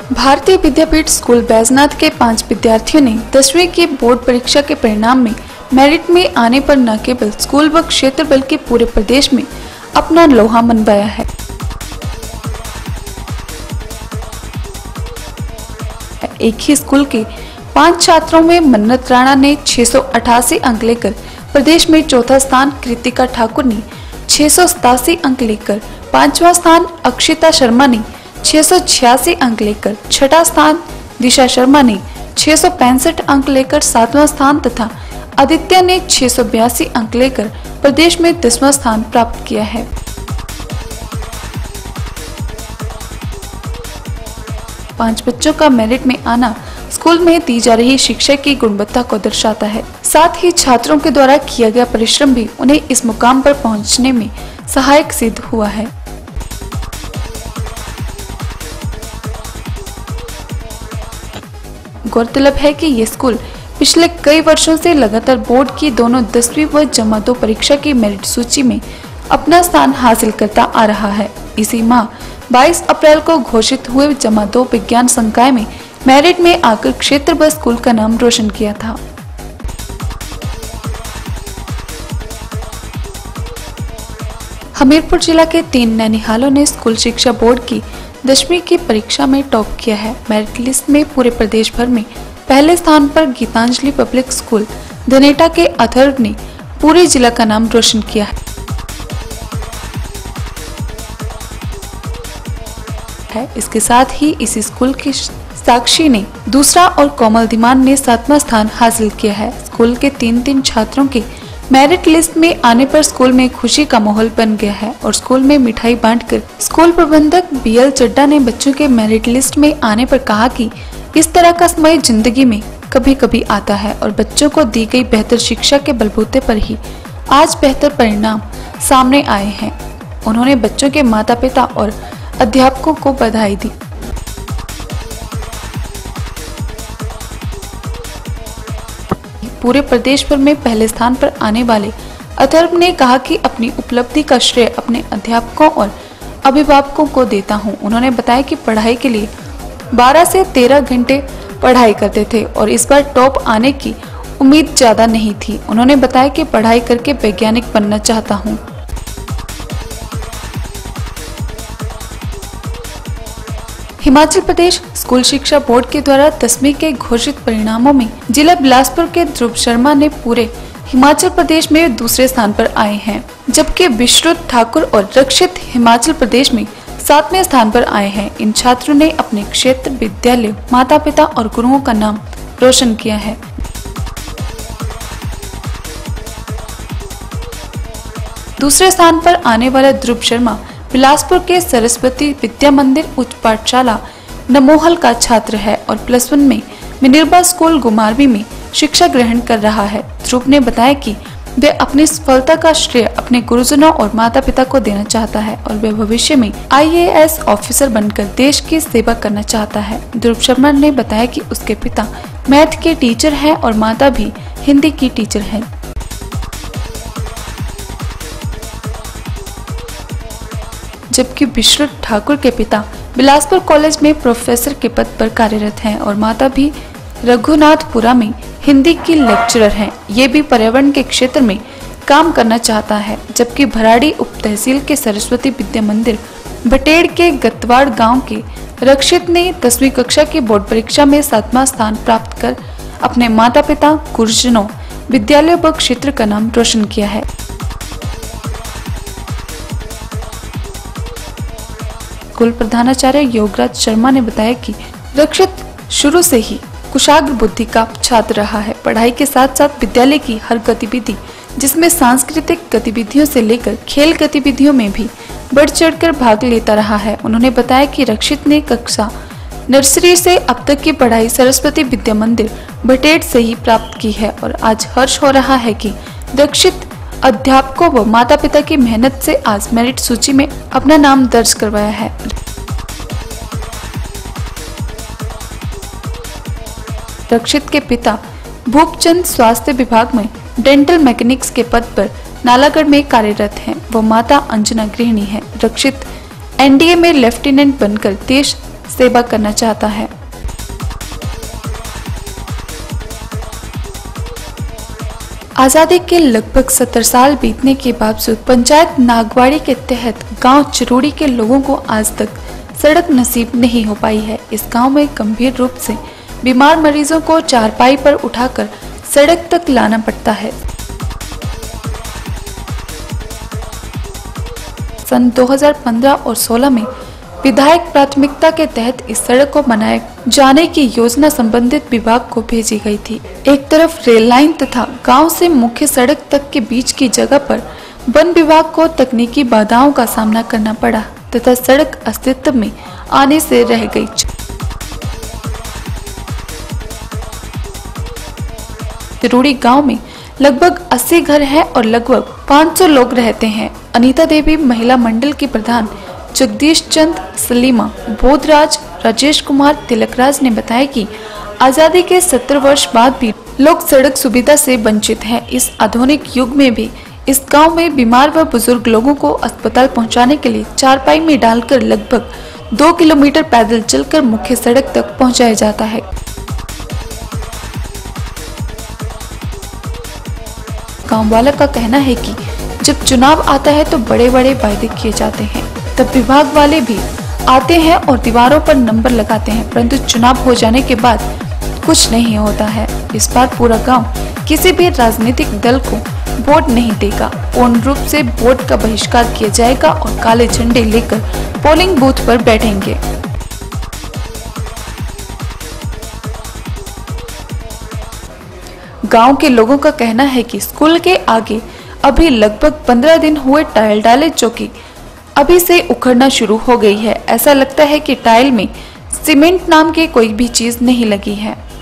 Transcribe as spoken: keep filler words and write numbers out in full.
भारतीय विद्यापीठ स्कूल बैजनाथ के पांच विद्यार्थियों ने दसवीं की बोर्ड परीक्षा के परिणाम में मेरिट में आने पर न केवल स्कूल व क्षेत्र बल्कि पूरे प्रदेश में अपना लोहा मनवाया है। एक ही स्कूल के पांच छात्रों में मन्नत राणा ने छह सौ अठासी अंक लेकर प्रदेश में चौथा स्थान, कृतिका ठाकुर ने छह सौ सतासी अंक लेकर पांचवा स्थान, अक्षिता शर्मा ने छह सौ छियासी अंक लेकर छठा स्थान, दिशा शर्मा ने छह सौ पैंसठ अंक लेकर सातवां स्थान तथा आदित्य ने छह सौ बयासी अंक लेकर प्रदेश में दसवां स्थान प्राप्त किया है। पांच बच्चों का मेरिट में आना स्कूल में दी जा रही शिक्षा की गुणवत्ता को दर्शाता है। साथ ही छात्रों के द्वारा किया गया परिश्रम भी उन्हें इस मुकाम पर पहुंचने में सहायक सिद्ध हुआ है। गौरतलब है कि ये स्कूल पिछले कई वर्षों से लगातार बोर्ड की दोनों दसवीं व जमा दो परीक्षा की मेरिट सूची में अपना स्थान हासिल करता आ रहा है। इसी माह बाईस अप्रैल को घोषित हुए जमा दो विज्ञान संकाय में मेरिट में आकर क्षेत्र व स्कूल का नाम रोशन किया था। हमीरपुर जिला के तीन नैनिहालों ने स्कूल शिक्षा बोर्ड की दसवीं की परीक्षा में टॉप किया है। मेरिट लिस्ट में पूरे प्रदेश भर में पहले स्थान पर गीतांजलि पब्लिक स्कूल धनेटा के अथर्व ने पूरे जिला का नाम रोशन किया है। इसके साथ ही इसी स्कूल के साक्षी ने दूसरा और कोमल धीमान ने सातवां स्थान हासिल किया है। स्कूल के तीन तीन छात्रों के मेरिट लिस्ट में आने पर स्कूल में खुशी का माहौल बन गया है और स्कूल में मिठाई बांटकर स्कूल प्रबंधक बी एल चड्डा ने बच्चों के मेरिट लिस्ट में आने पर कहा कि इस तरह का समय जिंदगी में कभी कभी आता है और बच्चों को दी गई बेहतर शिक्षा के बलबूते पर ही आज बेहतर परिणाम सामने आए हैं। उन्होंने बच्चों के माता पिता और अध्यापकों को बधाई दी। पूरे प्रदेश भर में पहले स्थान पर आने वाले अथर्व ने कहा कि अपनी उपलब्धि का श्रेय अपने अध्यापकों और अभिभावकों को देता हूं। उन्होंने बताया कि पढ़ाई के लिए बारह से तेरह घंटे पढ़ाई करते थे और इस बार टॉप आने की उम्मीद ज्यादा नहीं थी। उन्होंने बताया कि पढ़ाई करके वैज्ञानिक बनना चाहता हूं। हिमाचल प्रदेश स्कूल शिक्षा बोर्ड के द्वारा दसवीं के घोषित परिणामों में जिला बिलासपुर के ध्रुव शर्मा ने पूरे हिमाचल प्रदेश में दूसरे स्थान पर आए हैं, जबकि विश्रुत ठाकुर और रक्षित हिमाचल प्रदेश में सातवें स्थान पर आए हैं। इन छात्रों ने अपने क्षेत्र, विद्यालय, माता पिता और गुरुओं का नाम रोशन किया है। दूसरे स्थान पर आने वाला ध्रुव शर्मा बिलासपुर के सरस्वती विद्या मंदिर उच्च पाठशाला नमोहल का छात्र है और प्लस वन में मिनिर्बा स्कूल गुमारवी में शिक्षा ग्रहण कर रहा है। ध्रुव ने बताया कि वे अपनी सफलता का श्रेय अपने गुरुजनों और माता पिता को देना चाहता है और वे भविष्य में आई ए एस ऑफिसर बनकर देश की सेवा करना चाहता है। ध्रुव शर्मा ने बताया कि उसके पिता मैथ के टीचर हैं और माता भी हिंदी की टीचर है। जबकि विश्रुत ठाकुर के पिता बिलासपुर कॉलेज में प्रोफेसर के पद पर कार्यरत हैं और माता भी रघुनाथपुरा में हिंदी की लेक्चरर हैं। ये भी पर्यावरण के क्षेत्र में काम करना चाहता है। जबकि भराड़ी उप तहसील के सरस्वती विद्या मंदिर बटेड़ के गतवाड़ गांव के रक्षित ने दसवीं कक्षा की बोर्ड परीक्षा में सातवां स्थान प्राप्त कर अपने माता पिता, गुरुजनों, विद्यालय व क्षेत्र का नाम रोशन किया है। स्कूल प्रधानाचार्य योगराज शर्मा ने बताया कि रक्षित शुरू से ही कुशाग्र बुद्धि का छात्र रहा है। पढ़ाई के साथ साथ विद्यालय की हर गतिविधि, जिसमें सांस्कृतिक गतिविधियों से लेकर खेल गतिविधियों में भी बढ़ चढ़कर भाग लेता रहा है। उन्होंने बताया कि रक्षित ने कक्षा नर्सरी से अब तक की पढ़ाई सरस्वती विद्या मंदिर बटेड़ से ही प्राप्त की है और आज हर्ष हो रहा है कि रक्षित अध्यापकों व माता पिता की मेहनत से आज मेरिट सूची में अपना नाम दर्ज करवाया है। रक्षित के पिता भूपचंद स्वास्थ्य विभाग में डेंटल मैकेनिक्स के पद पर नालागढ़ में कार्यरत हैं। वो माता अंजना गृहिणी है। रक्षित एन डी ए में लेफ्टिनेंट बनकर देश सेवा करना चाहता है। आजादी के लगभग सत्तर साल बीतने के बावजूद पंचायत नागवाड़ी के तहत गांव चिरोड़ी के लोगों को आज तक सड़क नसीब नहीं हो पाई है। इस गांव में गंभीर रूप से बीमार मरीजों को चारपाई पर उठाकर सड़क तक लाना पड़ता है। सन दो हज़ार पंद्रह और सोलह में विधायक प्राथमिकता के तहत इस सड़क को बनाए जाने की योजना संबंधित विभाग को भेजी गई थी। एक तरफ रेल लाइन तथा गांव से मुख्य सड़क तक के बीच की जगह पर वन विभाग को तकनीकी बाधाओं का सामना करना पड़ा तथा सड़क अस्तित्व में आने से रह गई। चिरोड़ी गांव में लगभग अस्सी घर हैं और लगभग पाँच सौ लोग रहते हैं। अनीता देवी महिला मंडल की प्रधान, जगदीश चंद, सलीमा, बोधराज, राजेश कुमार, तिलकराज ने बताया कि आजादी के सत्तर वर्ष बाद भी लोग सड़क सुविधा से वंचित हैं। इस आधुनिक युग में भी इस गांव में बीमार व बुजुर्ग लोगों को अस्पताल पहुंचाने के लिए चारपाई में डालकर लगभग दो किलोमीटर पैदल चलकर मुख्य सड़क तक पहुंचाया जाता है। गांव वाला का कहना है कि जब चुनाव आता है तो बड़े बड़े वायदे किए जाते हैं, तब विभाग वाले भी आते हैं और दीवारों पर नंबर लगाते हैं, परंतु चुनाव हो जाने के बाद कुछ नहीं होता है। इस बार पूरा गांव किसी भी राजनीतिक दल को वोट नहीं देगा। पूर्ण रूप से वोट का बहिष्कार किया जाएगा और काले झंडे लेकर पोलिंग बूथ पर बैठेंगे। गांव के लोगों का कहना है कि स्कूल के आगे अभी लगभग पंद्रह दिन हुए टाइल डाले, जो कि अभी से उखड़ना शुरू हो गई है। ऐसा लगता है कि टाइल में सीमेंट नाम की कोई भी चीज नहीं लगी है।